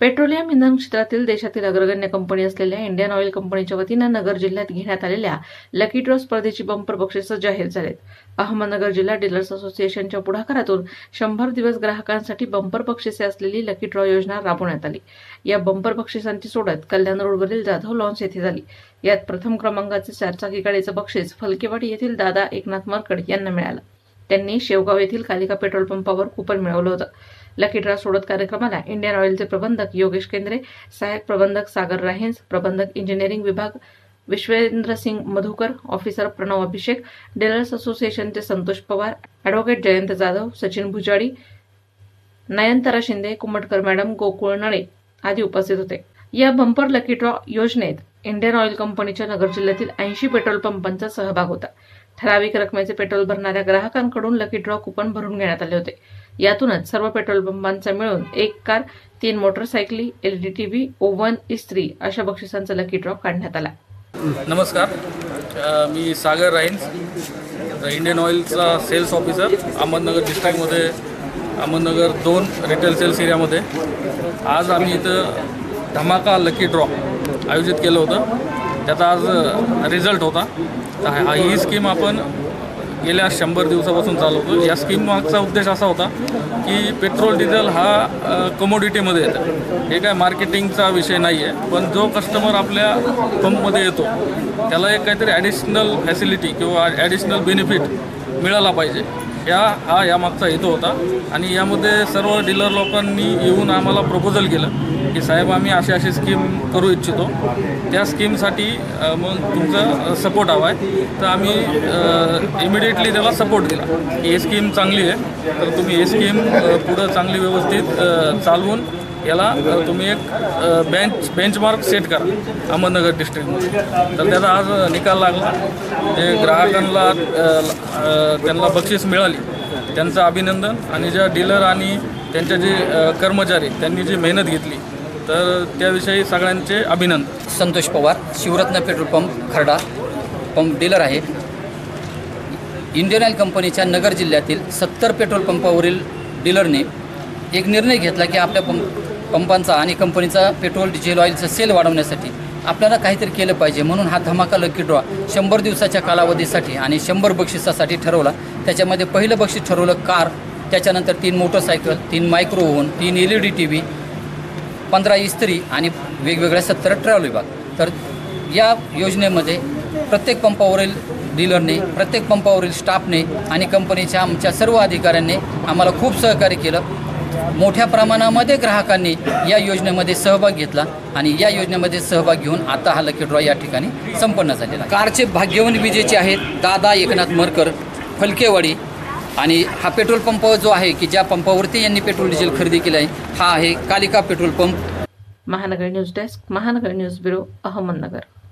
Petroleum इंधन क्षेत्रातील देशातील अग्रगण्य कंपनी असलेल्या इंडियन ऑइल कंपनीच्या वतीनं नगर जिल्ह्यात घेण्यात आलेल्या लकी ड्रॉ स्पर्धेची बंपर बक्षिसं जाहीर झालेत। अहमदनगर जिल्हा डीलर्स असोसिएशनच्या पुढाकारातून 100 दिवस ग्राहकांसाठी बंपर बक्षिसे असलेली लकी ड्रॉ योजना राबवण्यात आली। या बंपर बक्षिसांची सोडत कल्याण रोडवरील जाधव लॉन्स येथे झाली। यात प्रथम क्रमांकाचे 4 चाकी गाडीचं बक्षीस फलकेवाडी येथील दादा एकनाथ मरकड यांना मिळालं। त्यांनी शेवगाव येथील कालिका पेट्रोल पंपावर कुपन मिळवलं होतं। लकी ड्रॉ सोडत कार्यक्रमाला इंडियन ऑइलचे प्रबंधक योगेश केंद्रे, सहाय्यक प्रबंधक सागर राहेंस, प्रबंधक इंजिनिअरिंग विभाग विश्वेंद्र सिंग मधुकर, ऑफिसर प्रणव अभिषेक, डीलर्स असोसिएशनचे संतोष पवार, ॲडव्होकेट जयंत जाधव, सचिन भुजाडी, नयनतारा शिंदे, कुमटकर मॅडम, गोकुळ नळे आदी उपस्थित होते। या बंपर लकी ड्रॉ योजनेत इंडियन ऑइल कंपनीच्या नगर जिल्ह्यातील 80 पेट्रोल पंपांचा सहभाग होता। ठराविक रकमेचे पेट्रोल भरणाऱ्या ग्राहकांकडून लकी ड्रॉ कुपन भरून घेण्यात आले होते। यातूनच सर्व पेट्रोल पंपांचा मिळून 1 कार, 3 मोटरसायकली, एलईडी टीव्ही, ओव्हन, इस्त्री अशा बक्षिसांचा लकी ड्रॉ काढण्यात आला। नमस्कार, मी सागर राहेंस, इंडियन ऑइलचा सेल्स ऑफिसर अहमदनगर डिस्ट्रिक्टमध्ये, अहमदनगर 2 रिटेल सेल्स एरियामध्ये। आज आम्ही इथं धमाका लकी ड्रॉ आयोजित केलं होतं। त्याचा आज रिझल्ट होता। ही स्कीम आपण गेल्या 100 दिवसापासून चालवतो। या स्कीम मागचा उद्देश असा होता की पेट्रोल डिझेल हा कमोडिटीमध्ये येतं। हे काय मार्केटिंगचा विषय नाही आहे, पण जो कस्टमर आपल्या पंपमध्ये येतो त्याला एक काहीतरी ॲडिशनल फॅसिलिटी किंवा ॲडिशनल बेनिफिट मिळाला पाहिजे, या मागचा हेतू होता। आणि यामध्ये सर्व डीलर लोकांनी येऊन आम्हाला प्रपोजल केलं की साहेब आम्ही अशी स्कीम करू इच्छितो, त्या स्कीमसाठी मग तुमचा सपोर्ट हवा आहे। तर आम्ही इमिडिएटली त्याला सपोर्ट दिला की ही स्कीम चांगली आहे, तर तुम्ही ही स्कीम पुढं चांगली व्यवस्थित चालवून याला तुम्ही एक बेंचमार्क सेट करा अहमदनगर डिस्ट्रिक्टमध्ये। तर त्याचा आज निकाल लागला। जे ग्राहकांना त्यांना बक्षीस मिळाली त्यांचं अभिनंदन, आणि ज्या डीलर आणि त्यांचे जे कर्मचारी त्यांनी जी मेहनत घेतली तर त्याविषयी सगळ्यांचे अभिनंदन। Santosh Pawar, Shivratna petrol pump Kharda pump dealer आहे। इंडियन ऑइल कंपनीच्या नगर जिल्ह्यातील 70 पेट्रोल पंपावरील डीलरने एक निर्णय घेतला की आपल्या पंपांचा आणि कंपनीचा पेट्रोल डिझेल ऑइलचा सेल वाढवण्यासाठी आपल्याला काहीतरी केलं पाहिजे, म्हणून हा धमाका लकी ड्रॉ 100 दिवसाच्या कालावधीसाठी आणि 100 बक्षिसासाठी ठरवला। त्याच्यामध्ये पहिलं बक्षीस ठरवलं कार, त्याच्यानंतर 3 motorcycle, 3 micro oven, 3 LED TV, 15 इस्त्री आणि वेगवेगळ्या 70 ट्रॅव्हल विभाग। तर या योजनेमध्ये प्रत्येक पंपावरील डीलरने, प्रत्येक पंपावरील स्टाफने आणि कंपनीच्या आमच्या सर्व अधिकाऱ्यांनी आम्हाला खूप सहकार्य केलं। मोठ्या प्रमाणामध्ये ग्राहकांनी या योजनेमध्ये सहभाग घेतला आणि या योजनेमध्ये सहभाग घेऊन आता हा लकी ड्रॉ या ठिकाणी संपन्न झालेला। कारचे भाग्यवान विजेचे आहेत दादा एकनाथ मरकर, फलकेवाडी। आणि हा पेट्रोल पंप जो आहे की ज्या पंपावरती यांनी पेट्रोल डिझेल खरेदी केलं आहे हा आहे Kalika petrol pump. Mahanagar news desk, Mahanagar news bureau, Ahmednagar.